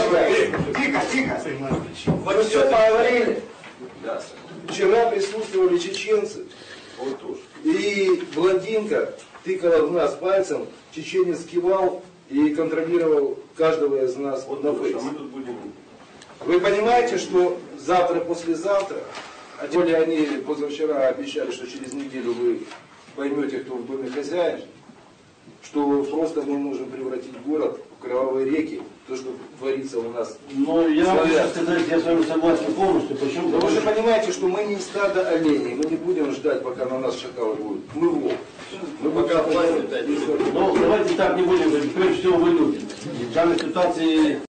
Тихо, тихо. Мы все поговорили. Вчера присутствовали чеченцы. И блондинка тыкала в нас пальцем, чеченец кивал и контролировал каждого из нас на фейс. Вы понимаете, что завтра, послезавтра, а тем более они позавчера обещали, что через неделю вы поймете, кто в доме хозяин, что просто мы можем превратить город в кровавые реки, то, что творится у нас. Но я могу сказать, я с вами согласен полностью. Почему? Но вы же понимаете, что мы не стадо оленей, мы не будем ждать, пока на нас шакалы будут. Мы волк. Мы пока платим. Ну, давайте так не будем говорить. Прежде всего, вы люди. В данной ситуации